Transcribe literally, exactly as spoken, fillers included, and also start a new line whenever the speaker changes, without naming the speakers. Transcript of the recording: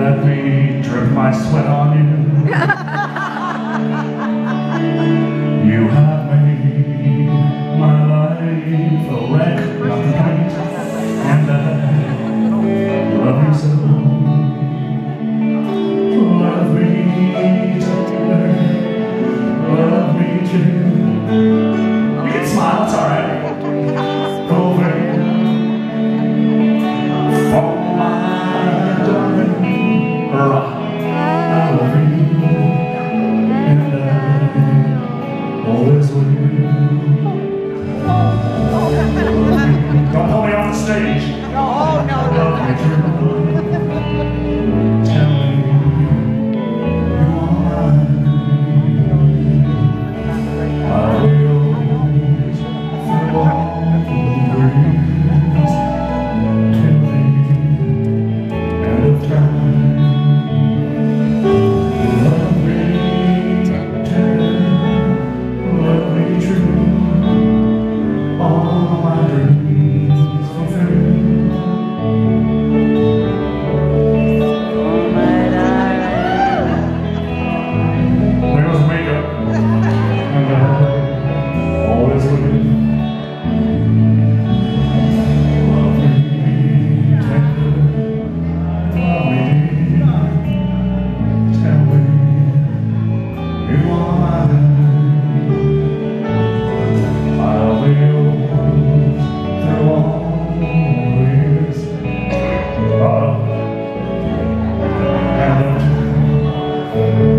Let me drip my sweat on you. You have made my life a wreck, not a night, and I love you so. Love me tender, love me true. You can smile, it's alright. Over for my darling, I love you, and I always will. Don't hold me on the stage.
No, no, no.
Love me true. Tell me you are mine. I will through all the breeze till the end of time. Love me tender, love me true. All my dreams fulfilled. There goes makeup, and I always will. Love me tender, love me dear. Tell me you are mine. I'll be yours through all years of and of